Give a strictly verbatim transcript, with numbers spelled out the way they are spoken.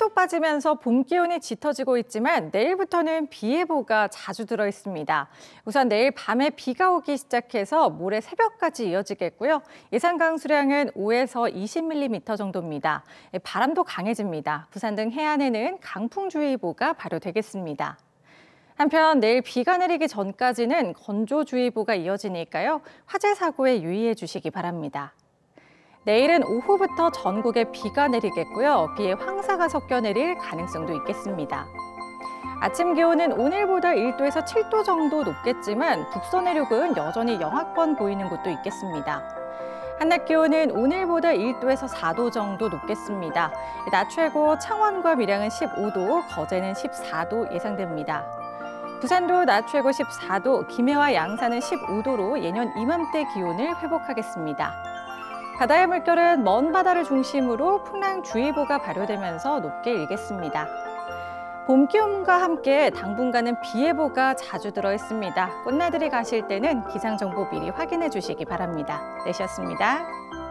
해도 빠지면서 봄 기온이 짙어지고 있지만 내일부터는 비 예보가 자주 들어 있습니다. 우선 내일 밤에 비가 오기 시작해서 모레 새벽까지 이어지겠고요. 예상 강수량은 오에서 이십 밀리미터 정도입니다. 바람도 강해집니다. 부산 등 해안에는 강풍주의보가 발효되겠습니다. 한편 내일 비가 내리기 전까지는 건조주의보가 이어지니까요. 화재 사고에 유의해 주시기 바랍니다. 내일은 오후부터 전국에 비가 내리겠고요. 비에 황사가 섞여 내릴 가능성도 있겠습니다. 아침 기온은 오늘보다 일 도에서 칠 도 정도 높겠지만 북서 내륙은 여전히 영하권 보이는 곳도 있겠습니다. 한낮 기온은 오늘보다 일 도에서 사 도 정도 높겠습니다. 낮 최고 창원과 밀양은 십오 도, 거제는 십사 도 예상됩니다. 부산도 낮 최고 십사 도, 김해와 양산은 십오 도로 예년 이맘때 기온을 회복하겠습니다. 바다의 물결은 먼 바다를 중심으로 풍랑주의보가 발효되면서 높게 일겠습니다. 봄 기온과 함께 당분간은 비 예보가 자주 들어 있습니다. 꽃나들이 가실 때는 기상정보 미리 확인해 주시기 바랍니다. 내시였습니다.